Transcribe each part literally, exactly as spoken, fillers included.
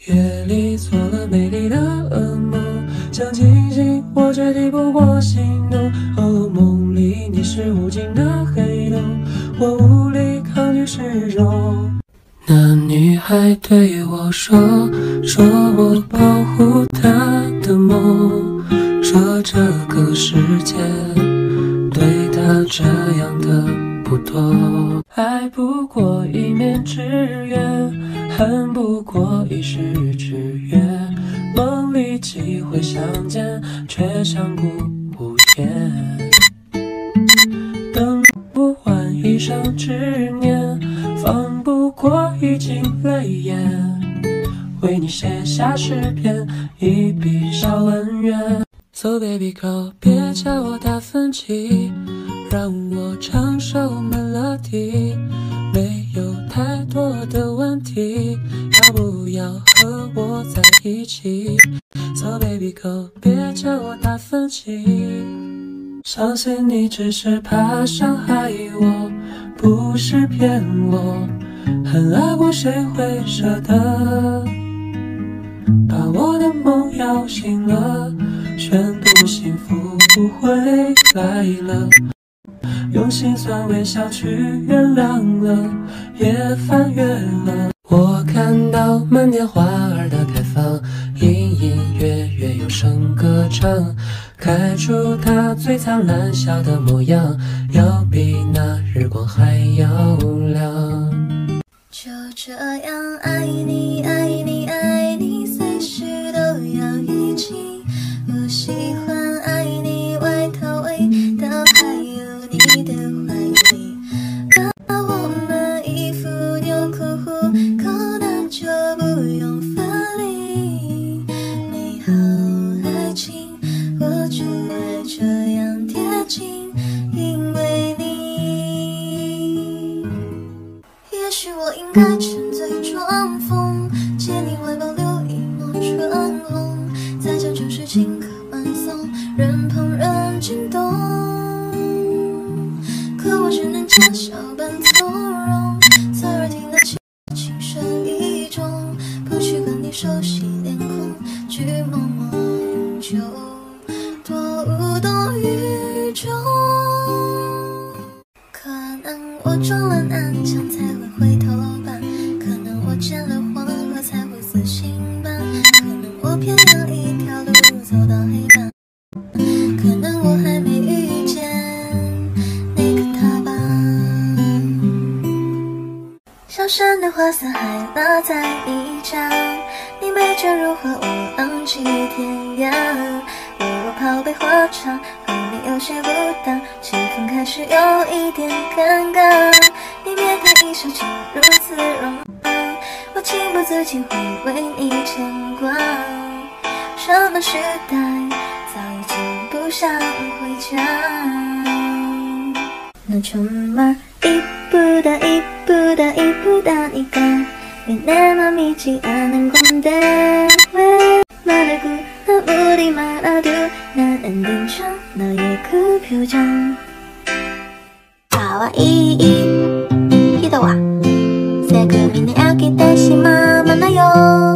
夜里做了美丽的噩梦，想清醒我却抵不过心动。哦，梦里你是无尽的黑洞，我无力抗拒始终。那女孩对我说，说我保护她的梦，说这个世界对她这样的不多。爱不过一面之缘，恨不过一时之约，梦里几回相见，却相顾无言。等不完一生执念，放不过一襟泪眼，为你写下诗篇，一笔小恩怨。So baby girl， 别叫我达芬奇，让我唱首 melody， 没有太多的问题，要不要和我在一起 ？So baby girl， 别叫我达芬奇，相信你只是怕伤害我，不是骗我，很爱过谁会舍得？把我的梦摇醒了，宣布幸福不会来了，用心酸微笑去原谅了，也翻越了。我看到满天花儿的开放，隐隐约约有声歌唱，开出它最灿烂笑的模样，要比那日光还要亮。 就这样爱你爱你爱你，随时都要一起。我喜欢爱你外套味道，还有你的怀里，把我们衣服纽扣虎口，那就不用分离。美好爱情我就爱这样贴近，因为你。也许我应该沉醉装疯，借你怀抱留一抹春红，再将旧事情歌慢诵，任旁人惊动。可我只能假笑扮从容，侧耳听那轻轻声意中，不去管你熟悉脸孔，去默默饮酒，多无动于衷。可能我装了南墙才会回头伴，可能我见了黄河才会死心般，可能我偏要一条路走到黑暗，可能我还没遇见那个他吧。小山的花色还落在一张，你美眷如何我浪迹天涯，为我泡杯花茶，和你有些不当，气氛开始有一点尴尬，你腼腆一笑竟如此rom漫，我情不自禁会为你牵挂，什么时代早已经不想回家。那充满一步的一步的一步的你が目の道아는 건데 왜 말을 우리 말아도 난 안 괜찮아 너의 그 표정 가와ii 히도와 세금이 내 아기 대신 만나요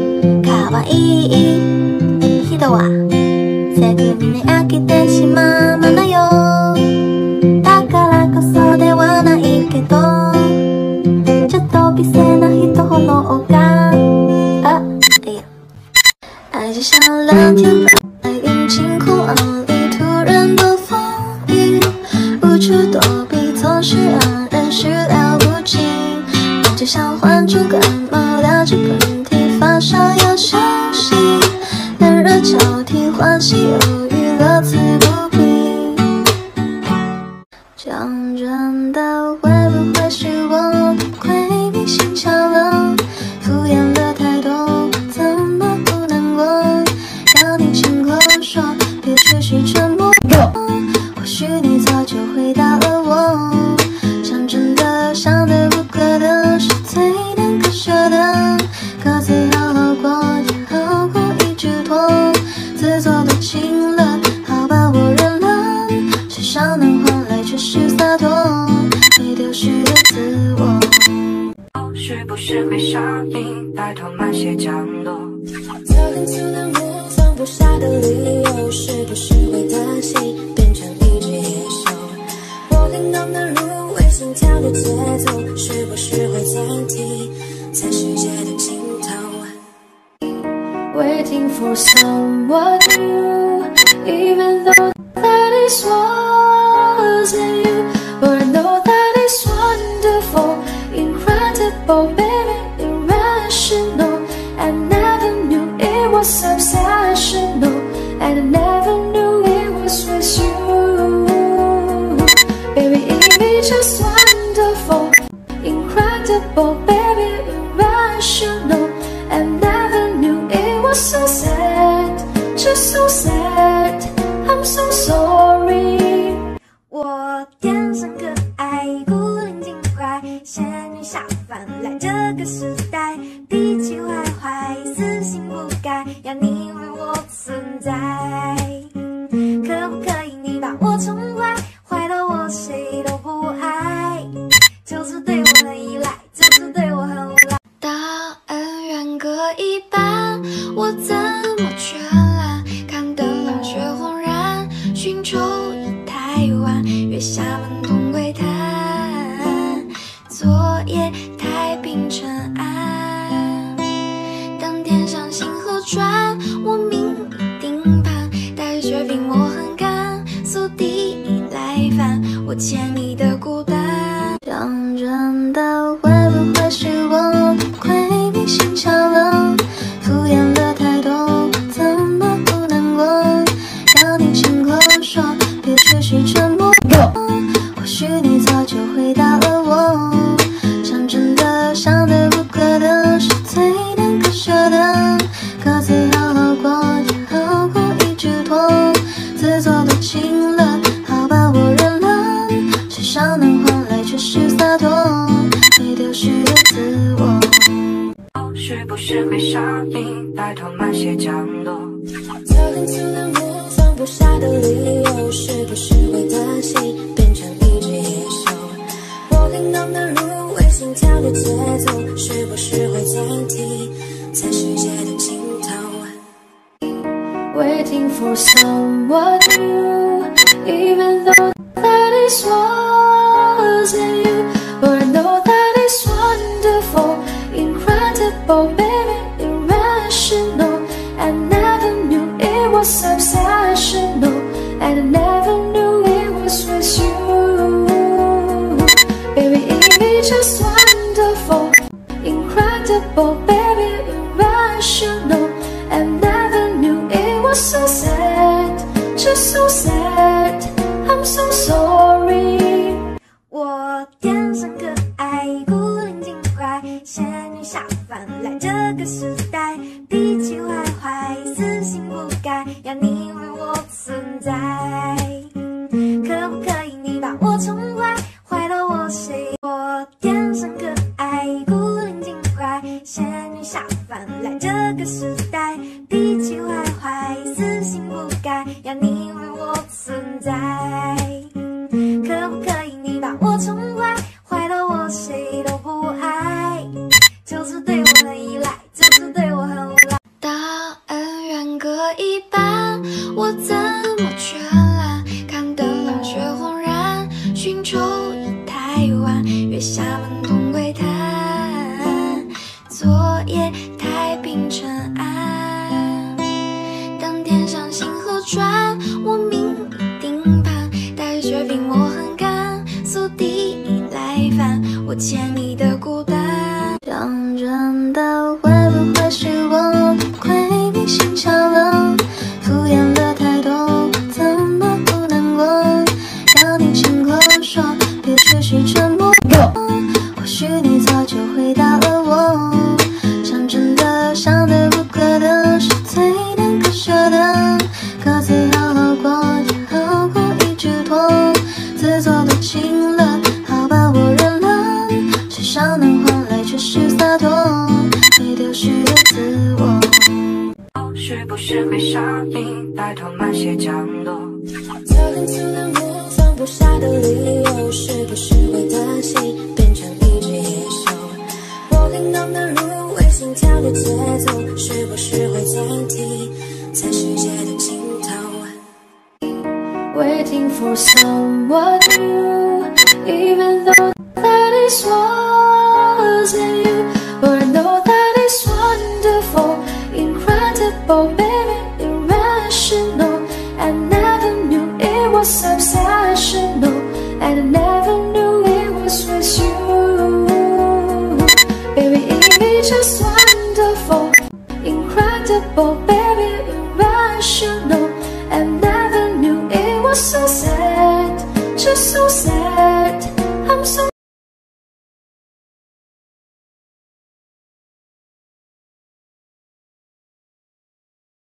가와ii 히도와 세금이 내 아기 대신 만나요だからこそではないけどちょっと美声な人のが啊哎呀爱就像蓝天白云晴空万里，突然的风雨无处躲避，总是让人始料不及，感觉像患重感冒，打着喷嚏，发烧要休息，冷热交替，欢喜忧郁，乐此不疲。讲真的，会不会是我鬼迷心窍了，敷衍了太多，怎么不难过，要你亲口说，别只是沉默，或许你早就回答了我，讲真的，想得不可得，是最难割舍的，各自好好过，也好过一直拖，自作多情了，好吧我认了，世上能换来却是洒脱，没丢失的自我。 是不是会上瘾？拜托慢些脚落。 走很粗的路，放不下的理由，是不是会担心变成一只野兽？我叮当的入微心跳的节奏，是不是会暂停在世界的尽头 ？Waiting for someone new, even though that is wasn't you, but I know that is wonderful, incredible, baby, irrational. I never knew it was obsessional, and I never knew it was with you. Baby, it be just wonderful, incredible, baby, irrational. I never knew it was so sad, just so sad. I'm so sorry. 我天生可爱，古灵精怪，仙女下凡来这个时代，脾气坏坏，死性不改，要你为我存在。可不可以你把我宠坏，坏到我谁都不爱，就是对我很依赖，就是对我很无赖。大恩远隔一半，我怎么绚烂？看灯笼却恍然，寻仇已太晚，月下门同归谈，昨夜太平沉暗。当天上星河转，我命已定盘，大雨却比我很干，宿敌已来犯，我欠你的孤单。讲真的，会不会是我亏你心窍了？敷衍了太多，怎么不难过？要你亲口说，别只是沉默。或许你早就回答了我，讲真的，想得不可得，是最难割舍的。各自好好过，就好过一直拖，自作多情了，好吧，我认了。世上能换来却是洒脱，没丢失的自我。 是不是会上瘾，带头慢些降落？ 走很粗的路，放不下的理由，是不是会担心变成一只野兽？我叮当的入微心跳的节奏，是不是会暂停在世界的尽头 ？Waiting for someone new, even though that is wasn't you, but I know that is wonderful, incredible, baby, irrational. I never knew it was obsessional, and I never knew it was with you. Baby, it be just wonderful, incredible, baby, irrational. I never knew it was so sad, just so sad. I'm so sorry. 我天生可爱，古灵精怪，仙女下凡来这个时代，脾气坏坏，死性不改，要你为我存在。可不可以你把我宠坏，坏到我谁？我天生可爱，古灵精怪，仙女下凡来这个时代，脾气坏坏，死性不改，要你为我存在。可不可以你把我宠坏，坏到我谁都不爱，就是对我很依赖，就是对我很无赖。大恩远隔一半，我怎么绚烂？看灯笼却恍然，寻仇已太晚，月下门同归谈，昨夜太平沉暗。当天上星河转，我命已定盘，大雨却比我很干，宿敌已来犯，我欠你的孤单。讲真的，会不会是我亏你心窍了？敷衍了太多，怎么不难过？要你亲口说，别只是沉默。或许你早就回答了我，讲真的，想得不可得，是最难割舍的。各自好好过，就好过一直拖，自作多情了，好吧，我认了。世上能换来却是洒脱，没丢失的自我。 是不是会上瘾，带头慢些降落？ 走很粗的路，放不下的理由，是不是会担心变成一只野兽？我叮当的入微心跳的节奏，是不是会暂停在世界的尽头 ？Waiting for someone new, even though that is wasn't you, but I know that is wonderful, incredible, baby, irrational. I never knew it was obsessional, and I never knew it was with you. Baby, it's just wonderful, incredible, baby, irrational. I never knew it was so sad, just so sad.